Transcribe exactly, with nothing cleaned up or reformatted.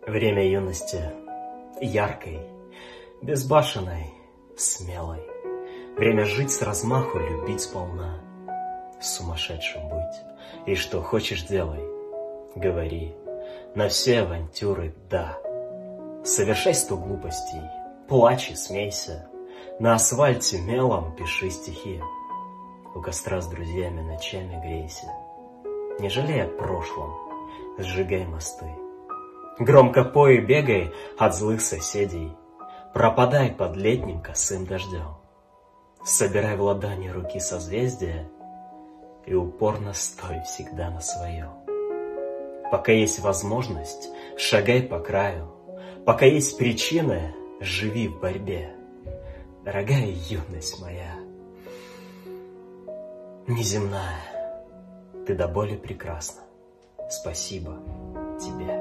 Время юности яркой, безбашенной, смелой. Время жить с размаху, любить сполна, сумасшедшим быть. И что хочешь делай, говори, на все авантюры да. Совершай сто глупостей, плачь и смейся, на асфальте мелом пиши стихи, у костра с друзьями ночами грейся. Не жалей о прошлом, сжигай мосты. Громко пой и бегай от злых соседей, пропадай под летним косым дождем. Собирай в ладони руки созвездия и упорно стой всегда на своем. Пока есть возможность, шагай по краю, пока есть причины, живи в борьбе. Дорогая юность моя, неземная, ты до боли прекрасна. Спасибо тебе.